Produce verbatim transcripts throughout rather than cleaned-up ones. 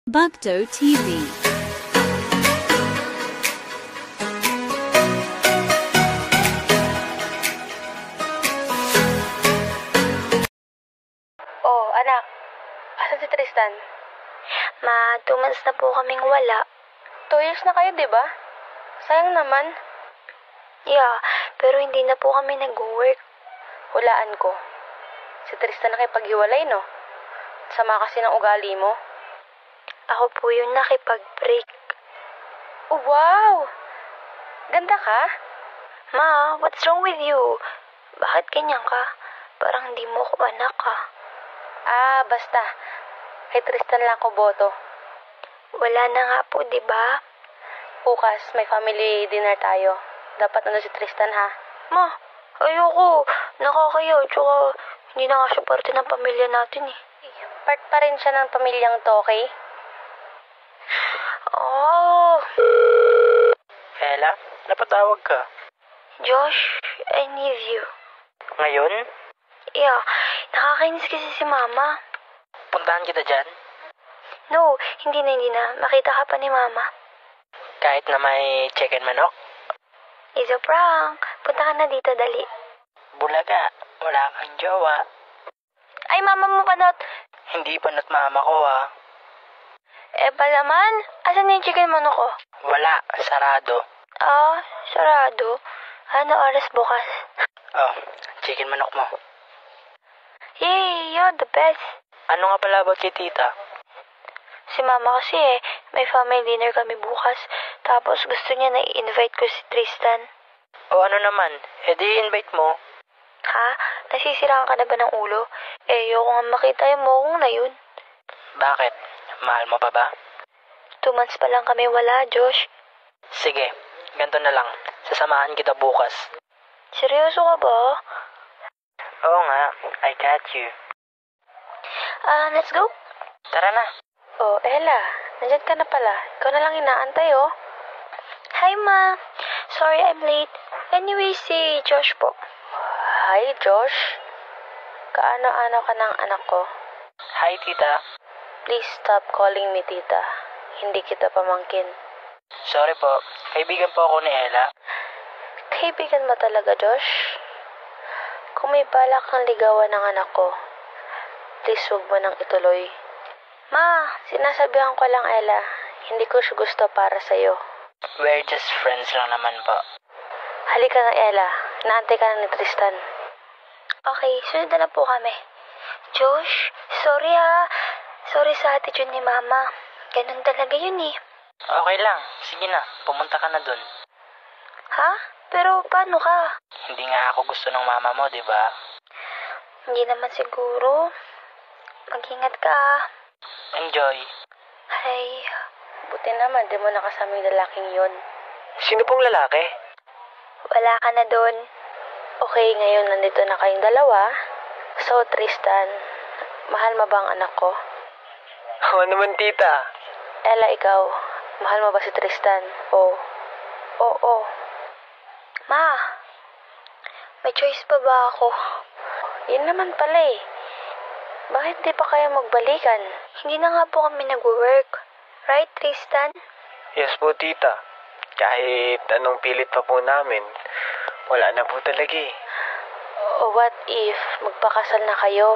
Bugdo T V. Oh, anak. Asan si Tristan? Ma, two months na po kaming wala. Two years na kayo, di ba? Sayang naman. Yeah, pero hindi na po kami nag-work. Hulaan ko. Si Tristan nakipaghiwalay, no? Sama kasi ng ugali mo. Ako po yung nakipag-break. Oh, wow! Ganda ka? Ma, what's wrong with you? Bakit ganyan ka? Parang hindi mo ko anak ka. Ah, basta. Kay Tristan lang ko boto. Wala na nga po, di ba? Bukas, may family dinner tayo. Dapat ano si Tristan, ha? Ma, ayoko. Nakakaya. Tsaka, hindi na nga siya parte ng pamilya natin eh. Part pa rin siya ng pamilyang to, okay? Oh. Ella, napatawag ka. Josh, I need you. Ngayon? Yeah, nakakainis kasi si Mama. Puntahan kita dyan? No, hindi na, hindi na. Makita ka pa ni Mama. Kahit na may chicken manok? It's a prank. Punta ka na dito, dali. Bulaga, wala kang jowa. Ay, Mama mo panot. Hindi pa not mama ko ah. Eh, palaman? Asan na yung chicken manok ko? Wala, sarado. Ah, sarado. Ano oras bukas? Oh, chicken manok mo. Yay, you're the best. Ano nga pala about kay tita? Si Mama kasi eh, may family dinner kami bukas. Tapos gusto niya na i-invite ko si Tristan. O ano naman, edi invite mo. Ha? Nasisiraan ka na ba ng ulo? Eh, ayoko nga makita yung mukong na yun. Bakit? Mahal mo pa ba? Two months pa lang kami wala, Josh. Sige, ganito na lang. Sasamahan kita bukas. Seryoso ka ba? Oo nga, I got you. Ah, let's go. Tara na. Oh, Ella, nandyan ka na pala. Ikaw na lang inaantay, oh. Hi, Ma. Sorry I'm late. Anyway, si Josh po. Hi, Josh. Kaano-ano ka ng anak ko? Hi, tita. Please stop calling me tita. Hindi kita pamangkin. Sorry po, kaibigan po ako ni Ella. Kaibigan mo talaga, Josh? Kung may balak kang ligawan ng anak ko, please huwag mo nang ituloy. Ma, sinasabihan ko lang, Ella. Hindi ko siya gusto para sa'yo. We're just friends lang naman po. Halika na, Ella. Naantay ka na ni Tristan. Okay, sunod na lang po kami. Josh, sorry ha. Sorry sa attitude ni Mama. Ganun talaga yun eh. Okay lang, sige na, pumunta ka na dun. Ha? Pero paano ka? Hindi nga ako gusto ng mama mo, di ba? Hindi naman siguro. Mag-ingat ka. Enjoy. Ay, Buti naman, di mo nakasama yung lalaking yun. Sino pong lalaki? wala ka na doon. Okay, ngayon nandito na kayong dalawa. So, Tristan, mahal mo ba ang anak ko? Oo naman, tita. Ella, ikaw, mahal mo ba si Tristan? Oo. Oo. Ma, may choice pa ba ako? Yun naman pala eh. Bakit di pa kayo magbalikan? Hindi na nga po kami nag-work. Right, Tristan? Yes po, tita. Kahit anong pilit pa po namin, wala na po talaga eh. O what if magpakasal na kayo?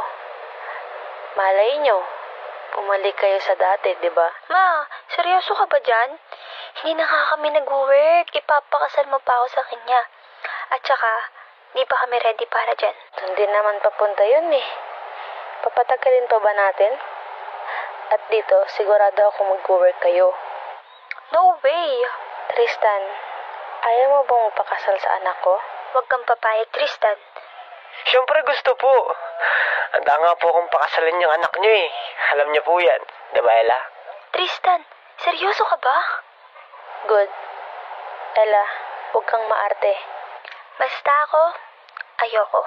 Malay nyo, bumalik kayo sa dati, di ba? Ma, seryoso ka ba dyan? Hindi na nga kami nag-work. Ipapakasal mo pa ako sa kanya. At saka, di pa kami ready para dyan. Hindi naman papunta yun eh. Papatagalin pa ba natin? At dito, sigurado ako mag-work kayo. No way! Tristan, ayaw mo bang magpakasal sa anak ko? Huwag kang papayag, Tristan. Siyempre gusto po. Handa nga po akong pakasalan yung anak niyo eh. Alam niyo po yan. Di ba, Ella? Tristan, seryoso ka ba? Good. Ella, huwag kang maarte. Basta ako, ayoko.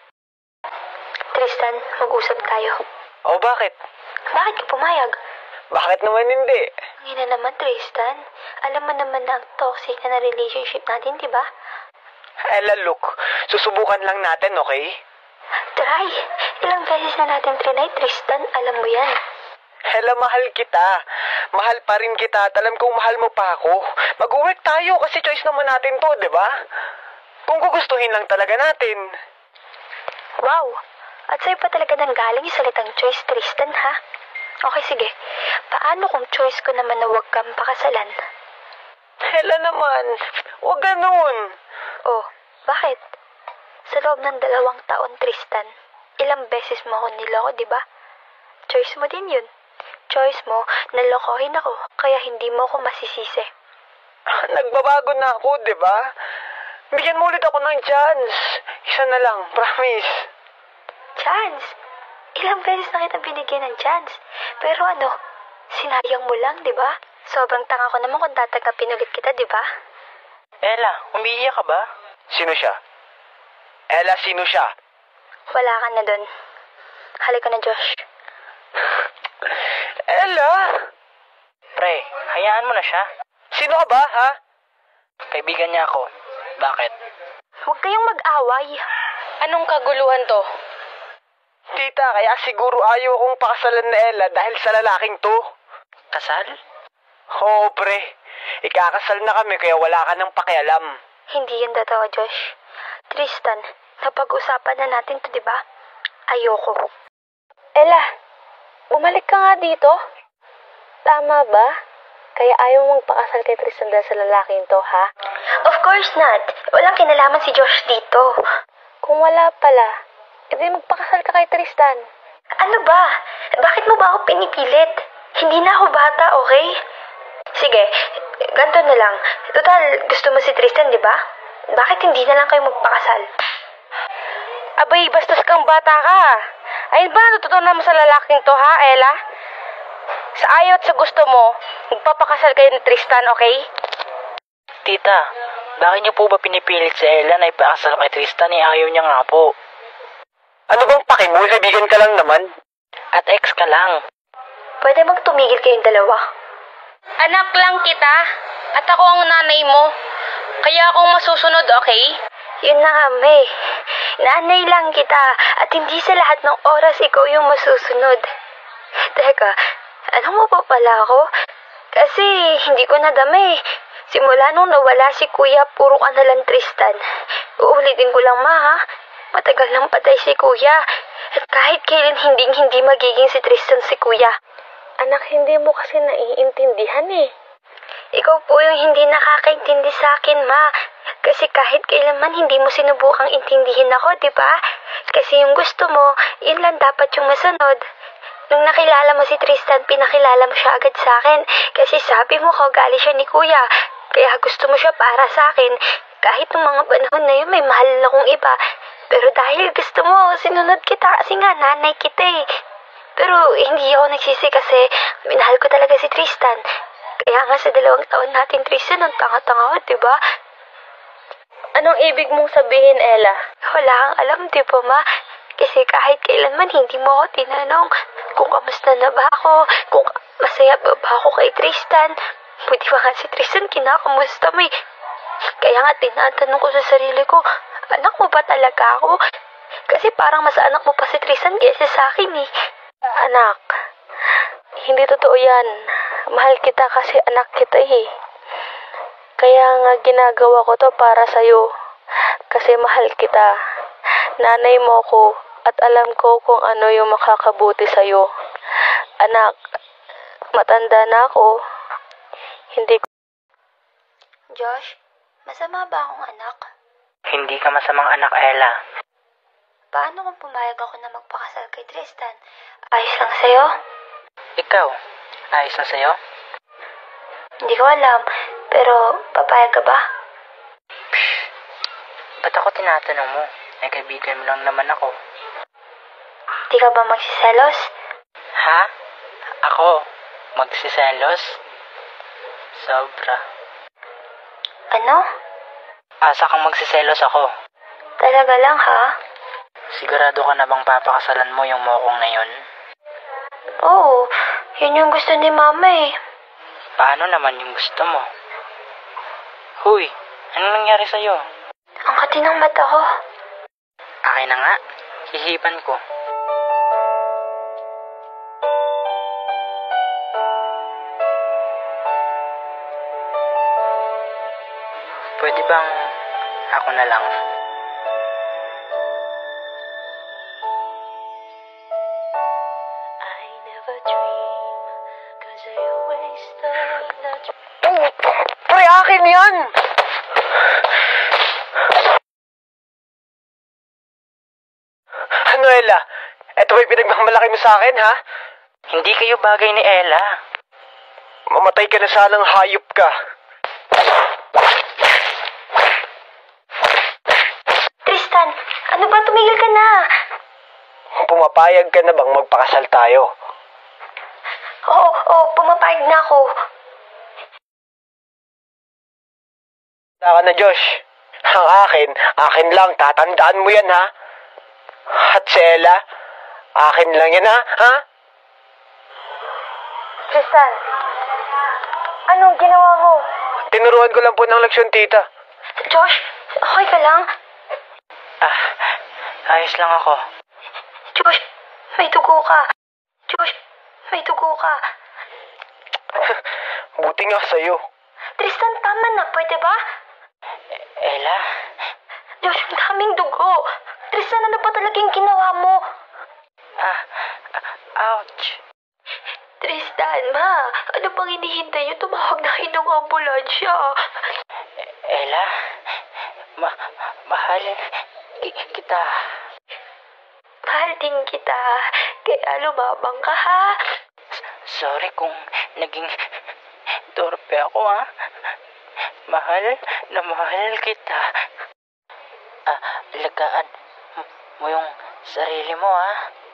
Tristan, mag-usap tayo. O bakit? Bakit ka pumayag? Bakit naman hindi? Ngayon na naman, Tristan. Alam mo naman na ang toxic na relationship natin, di ba? Ella, look. Susubukan lang natin, okay? Try. Ilang beses na natin trinay, Tristan. Alam mo yan. Ella, mahal kita. Mahal pa rin kita at alam kong mahal mo pa ako. Mag-work tayo kasi choice naman natin to, di ba? Kung gugustuhin lang talaga natin. Wow! At sa'yo pa talaga nanggaling yung salitang choice, Tristan, ha? Okay, sige. Paano kung choice ko naman na huwag kang pakasalan? Ella naman, huwag ganun. Oh, bakit? Sa loob ng dalawang taon, Tristan, ilang beses mo ako niloko, di ba? Choice mo din yun. Choice mo, nalokohin ako, kaya hindi mo ako masisisi. Nagbabago na ako, di ba? Bigyan mo ulit ako ng chance. Isa na lang, promise. Chance? Ilang beses na kita binigyan ng chance. Pero ano, sinayang mo lang, di ba? Sobrang tanga ko naman kung tatanggapin ulit kita, di ba? Ella, umiiyak ka ba? Sino siya? Ella, sino siya? Wala ka na dun. Halika na, Josh. Ella! Pre, hayaan mo na siya. Sino ka ba, ha? Kaibigan niya ako. Bakit? Huwag kayong mag-away. Anong kaguluhan to? Tita, kaya siguro ayaw kong pakasalan na Ella dahil sa lalaking to. Kasal? Oo, pre. Ikakasal na kami kaya wala ka nang pakialam. Hindi yun totoo, Josh. Tristan, napag-usapan na natin to, di ba? Ayoko. Ella, bumalik ka nga dito. Tama ba? Kaya ayaw mong pakasal kay Tristan dahil sa lalaking to, ha? Of course not. Walang kinalaman si Josh dito. Kung wala pala, edi magpakasal ka kay Tristan. Ano ba? Bakit mo ba ako pinipilit? Hindi na ako bata, okay? Sige, ganito na lang. Total, gusto mo si Tristan, di ba? Bakit hindi na lang kayo magpakasal? Abay, bastos kang bata ka. Ayun ba, natutunan mo sa lalaking to, ha, Ella? Sa ayaw at sa gusto mo, magpapakasal kayo ni Tristan, okay? Tita, bakit niyo po ba pinipilit si Ella na ipakasal kay Tristan? Eh, ayaw niya nga po. Ano bang paki mo? Kaibigan ka lang naman. At ex ka lang. Pwede bang tumigil kayong dalawa? Anak lang kita, at ako ang nanay mo. Kaya akong masusunod, okay? Yun na nga, May. Nanay lang kita, at hindi sa lahat ng oras ikaw yung masusunod. Teka, alam mo pa pala ako? Kasi hindi ko nadami. Simula nung nawala si Kuya, puro ka na lang Tristan. Uulitin ko lang, ma, ha? Matagal nang patay si Kuya. At kahit kailan hinding-hindi magiging si Tristan si Kuya. Anak, hindi mo kasi naiintindihan eh. Ikaw po yung hindi nakakaintindi sa akin, ma. Kasi kahit kailanman hindi mo sinubukang intindihin ako, di ba? Kasi yung gusto mo, yun lang dapat yung masunod. Nung nakilala mo si Tristan, pinakilala mo siya agad sa akin. Kasi sabi mo kaugali siya ni Kuya. Kaya gusto mo siya para sa akin. Kahit nung mga panahon na yun, may mahal akong iba. Pero dahil gusto mo, sinunod kita kasi nga nanay kita eh. Pero hindi ako nagsisi kasi minahal ko talaga si Tristan. Kaya nga sa dalawang taon natin, Tristan, ang tanga-tanga ko, diba? Anong ibig mong sabihin, Ella? Wala kang alam, di ba, ma? Kasi kahit kailanman hindi mo ako tinanong kung kamusta na ba ako, kung masaya ba ba ako kay Tristan. Buti ba nga si Tristan kinakamusta mo eh. Kaya nga tinatanong ko sa sarili ko, anak mo ba talaga ako? Kasi parang mas anak mo pa si Tristan kaysa sa akin eh. Anak, hindi totoo yan. Mahal kita kasi anak kita eh. Kaya nga ginagawa ko to para sa'yo. Kasi mahal kita. Nanay mo ko at alam ko kung ano yung makakabuti sa'yo. Anak, matanda na ako. Hindi ko... Josh, masama ba akong anak? Hindi ka masamang anak, Ella. Paano kung pumayag ako na magpakasal kay Tristan? Ayos lang sa'yo? Ikaw, ayos na sa'yo? Hindi ko alam, pero papayag ka ba? Psh, ba't ako tinatanong mo? Ay, kaibigan mo lang naman ako. Di ka ba magsiselos? Ha? Ako? Magsiselos? Sobra. Ano? Asa kang magsiselos ako? Talaga lang ha? Sigurado ka na bang papakasalan mo yung mokong na yun? Oo, yun yung gusto ni Mama eh. Paano naman yung gusto mo? Huy, anong nangyari sa'yo? Ang kati ng mata ko. Akin na nga, hihipan ko. Pwede bang ako na lang? Oh, pre, akin yan! Ano, Ella? Ito ba'y pinagmamalaki mo sa akin, ha? Hindi kayo bagay ni Ella. Mamatay ka na sanang hayop ka. Tristan, ano ba? Tumigil ka na. Pumapayag ka na bang magpakasal tayo? Oo, oo, pumapayag na ako. Taka na, Josh. Ang akin, akin lang. Tatandaan mo yan, ha? At si Ella, akin lang yan, ha? Ha? Tristan, anong ginawa mo? Tinuruan ko lang po ng leksyon, tita. Josh, okay ka lang? Ah, ayos lang ako. Josh, may dugo ka. Josh, may dugo ka. Buti nga sa'yo. Tristan, tama na. Pwede ba? Ella? Josh, ang daming dugo. Tristan, ano ba talagang ginawa mo? Ah, ouch. Tristan, ma, ano pang hinihintay niyo? Tumawag na kayo ng ambulansya. Ella? Ma mahal ki- kita. Mahal din kita. Kaya lumabang ka, ha? Sorry kung naging torpe ako, ha? Mahal na mahal kita. Ah, alagaan mo yung sarili mo, ha?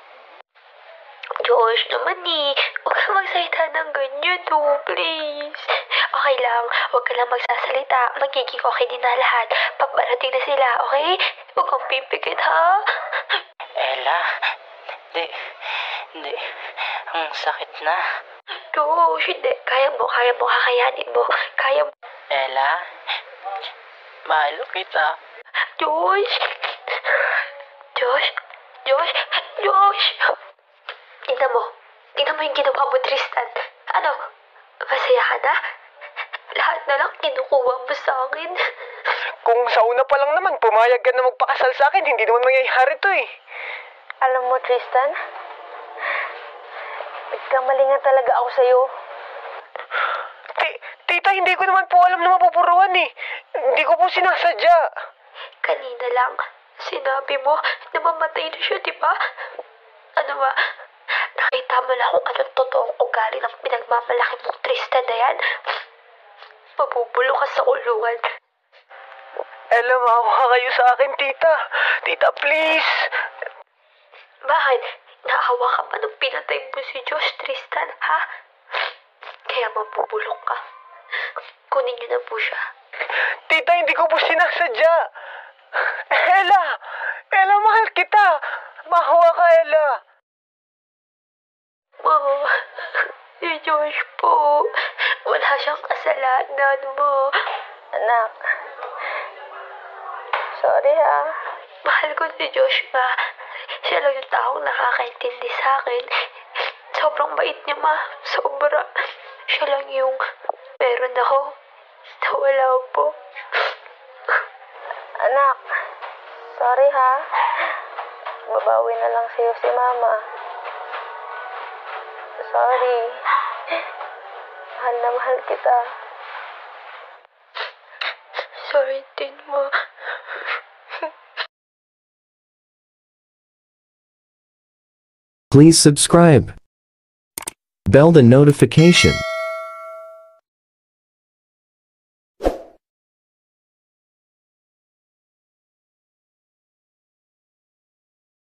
Josh naman eh. Huwag ka magsalita ng ganyan, oh, please. Okay lang. Huwag ka lang magsasalita. Magiging okay din na lahat. Paparating na sila, okay? Huwag kang pipikit, ha? Ella, di, di, ang sakit na. Josh, hindi. Kaya mo, kaya mo, kakayanin mo. Kaya mo. Ella, mahal kita. Josh! Josh! Josh! Josh! Tingnan mo. Tingnan mo yung ginawa mo, Tristan. Ano? Masaya ka na? Lahat na lang kinukuha mo sa akin. Kung sa una pa lang naman, pumayag ka na magpakasal sa akin, hindi naman mangyayari to eh. Alam mo, Tristan, nagkamali nga talaga ako sa'yo. Ti- tita, hindi ko naman po alam na mapupuruan eh. Hindi ko po sinasadya. Kanina lang, sinabi mo na mamatay na siya, di ba? Ano ba? Nakita mo na kung anong totoong ugali ng pinagmamalaki mong Tristan na yan? Mabubulo ka sa kulungan. Ella, maawa kayo sa akin, tita. Tita, please. Bakit? Naawa ka pa nung pinatay mo si Josh, Tristan, ha? Kaya mabubulok ka. Kunin niyo na po siya. Tita, hindi ko po sinasadya. Ella! Ella, mahal kita. Maawa ka, Ella. Ma, si Josh po. Wala siyang kasalanan mo. Anak, sorry ha. Mahal ko si Josh nga. Siya lang yung taong nakakaintindi sa akin. Sobrang bait niya, ma. Sobra. Siya lang yung meron ako na wala po. Anak, sorry ha. Babawi na lang sa'yo si Mama. Sorry. Mahal na mahal kita. Sorry din, ma. Please subscribe. Bell the notification.